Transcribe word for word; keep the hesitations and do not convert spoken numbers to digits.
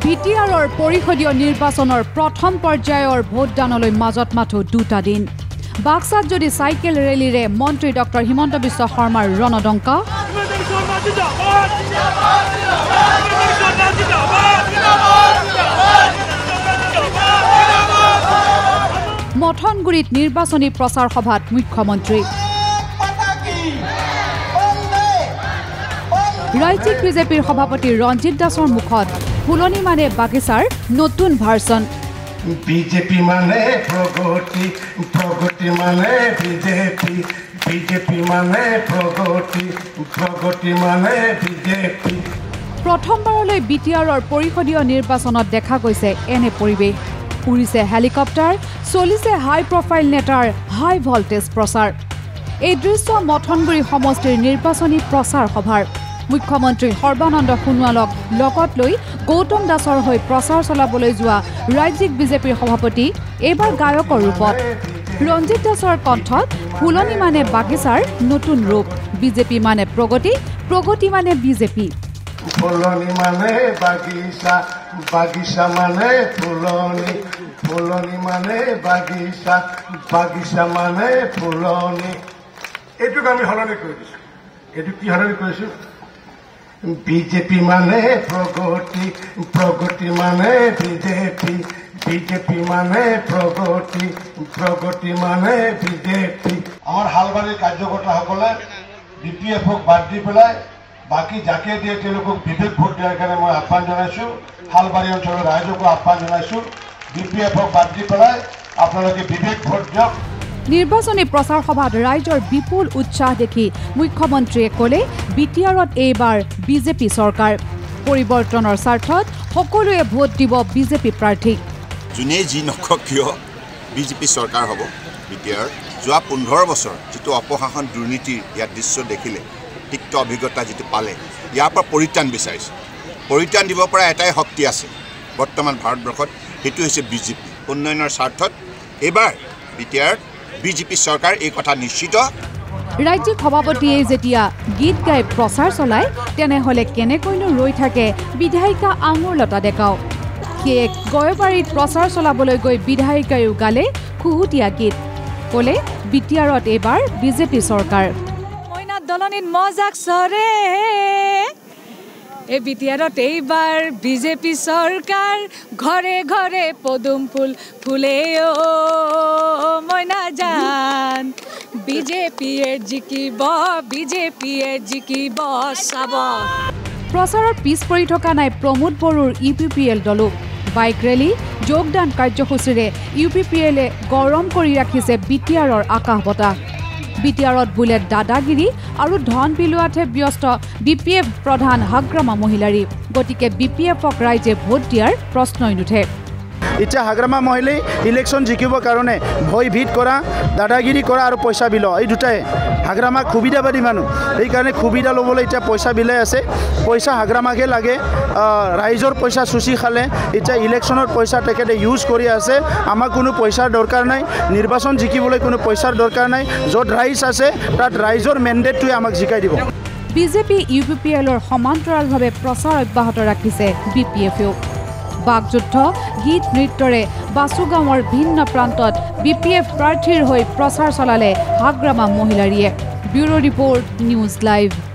B T আৰৰ পৰিষদীয় নিৰ্বাচনৰ প্ৰথম পৰ্যায়ৰ ভোটদানলৈ মাজত মাথো দুটা দিন বাক্সাত যদি সাইকেল ৰেলীৰে মন্ত্ৰী ডক্টৰ হিমন্ত বিশ্ব শৰ্মাৰ ৰণডংকা মঠনগুৰিত নিৰ্বাচনী প্ৰচাৰ সভাত মুখ্যমন্ত্ৰী ৰাজ্যিক বিজেপিৰ সভাপতি ৰঞ্জিত দাসৰ মুখত ফুলনি মানে বাগিচাৰ নতুন ভাৰ্চন বিজেপি মানে প্ৰগতি প্ৰগতি মানে বিজেপি বিজেপি মানে প্ৰগতি প্ৰগতি মানে বিজেপি প্ৰথমবাৰলৈ বি টি আৰৰ পৰিষদীয় নিৰ্বাচনত দেখা গৈছে এনে পৰিৱেশ উৰিছে হেলিকপ্টাৰ চলিছে হাই প্ৰফাইল নেতাৰ হাই ভল্টেজ প্ৰচাৰ এই দৃশ্য মঠনগুৰি সমষ্টিৰ নিৰ্বাচনী প্ৰচাৰ সভাৰ মুখ্যমন্ত্ৰী সৰ্বানন্দ সোণোৱালক লগত লৈ গৌতম দাসৰ হৈ প্ৰচাৰ চলাবলৈ যোৱা ৰাজ্যিক বিজেপিৰ সভাপতি এইবাৰ গায়কৰ ৰূপত ৰঞ্জিত দাসৰ কণ্ঠত ফুলনি মানে বাগিচাৰ নতুন ৰূপ বিজেপি মানে প্ৰগতি প্ৰগতি মানে বিজেপি ফুলনি মানে বাগিচা বাগিচা মানে ফুলনি ফুলনি মানে বাগিচা বাগিচা মানে ফুলনি এইটোক আমি সলনি কৰি দিছো এইটো কি সলনি কৰিছো বিজেপি মানে প্ৰগতি প্ৰগতি মানে বিজেপি বিজেপি মানে প্ৰগতি প্ৰগতি মানে বিজেপি আমাৰ হালবাৰীৰ কাৰ্যকৰ্তাসকলে বি পি এফক বাদ দি পেলাই বাকি যাকে দিয়ে তেওঁলোকক বিবেক ভোট দিয়াৰ কাৰণে মই আহ্বান জনাইছোঁ হালবাৰী অঞ্চলৰ ৰাইজকো আহ্বান জনাইছোঁ বি পি এফক বাদ দি পেলাই আপোনালোকে বিবেক ভোট দিয়ক নিৰ্বাচনী প্ৰচাৰ সভাত ৰাইজৰ বিপুল উৎসাহ দেখি মুখ্যমন্ত্ৰীয়ে ক'লে বি টি আৰত এইবাৰ বিজেপি চৰকাৰ পৰিৱৰ্তনৰ স্বাৰ্থত সকলোৱে ভোট দিব বিজেপি প্ৰাৰ্থীক যোনে যি নকওক কিয় বিজেপি চৰকাৰ হ'ব বি টি আৰ যোৱা পোন্ধৰ বছৰ যিটো অপশাসন দুৰ্নীতিৰ ইয়াৰ দৃশ্য দেখিলে তিক্ত অভিজ্ঞতা যিটো পালে ইয়াৰ পৰা পৰিত্ৰাণ বিচাৰিছে পৰিত্ৰাণ দিব পৰা এটাই শক্তি আছে বৰ্তমান ভাৰতবৰ্ষত সেইটো হৈছে বিজেপি উন্নয়নৰ স্বাৰ্থত এইবাৰ বি টি আৰ বিজেপি চৰকাৰ এই কথা নিশ্চিত ৰাজ্যিক সভাপতিয়ে যেতিয়া গীত গাই প্ৰচাৰ চলায় তেনেহ'লে কেনেকৈনো ৰৈ থাকে বিধায়িকা আঙুৰলতা ডেকাও সেয়ে গয়বাৰীত প্ৰচাৰ চলাবলৈ গৈ বিধায়িকায়ো গালে খুহুতীয়া গীত ক'লে বি টি আৰত এইবাৰ বিজেপি চৰকাৰ মইনা দলনিত মজাক চৰে এই বি টি আৰত এইবাৰ বিজেপি চৰকাৰ ঘৰে ঘৰে পদুম ফুল ফুলে অ' মইনা জান বিজেপিয়ে জিকিব বিজেপিয়ে জিকিব চাব প্ৰচাৰত পিছ পৰি থকা নাই প্ৰমোদ বড়োৰ ইউ পি পি এল দলো বাইক ৰেলী যোগদান কাৰ্যসূচীৰে ইউ পি পি এলে গৰম কৰি ৰাখিছে বি টি আৰৰ আকাশ বতাহ বি টি আৰত বোলে দাদাগিৰি আৰু ধন বিলোৱাতহে ব্যস্ত বি পি এফ প্ৰধান হাগ্ৰামা মহিলাৰী গতিকে বি পি এফক ৰাইজে ভোট দিয়াৰ প্ৰশ্নই নুঠে এতিয়া হাগ্ৰামা মহিলাই ইলেকশ্যন জিকিবৰ কাৰণে ভয় ভীত কৰা দাদাগিৰি কৰা আৰু পইচা বিলোৱা এই দুটাই হাগ্ৰামাক সুবিধাবাদী মানুহ সেইকাৰণে সুবিধা ল'বলৈ এতিয়া পইচা বিলাই আছে পইচা হাগ্ৰামাকহে লাগে ৰাইজৰ পইচা চুচি খালে এতিয়া ইলেকশ্যনৰ পইচা তেখেতে ইউজ কৰি আছে আমাক কোনো পইচাৰ দৰকাৰ নাই নিৰ্বাচন জিকিবলৈ কোনো পইচাৰ দৰকাৰ নাই য'ত ৰাইজ আছে তাত ৰাইজৰ মেণ্ডেটটোৱে আমাক জিকাই দিব বিজেপি ইউ পি পি এলৰ সমান্তৰালভাৱে প্ৰচাৰ অব্যাহত ৰাখিছে বি পি এফেও বাকযুদ্ধ গীত নৃত্যৰে বাসুগাঁৱৰ ভিন্ন প্ৰান্তত বি পি এফ প্ৰাৰ্থীৰ হৈ প্ৰচাৰ চলালে হাগ্ৰামা মহিলাৰীয়ে ব্যুৰ' ৰিপৰ্ট নিউজ লাইভ।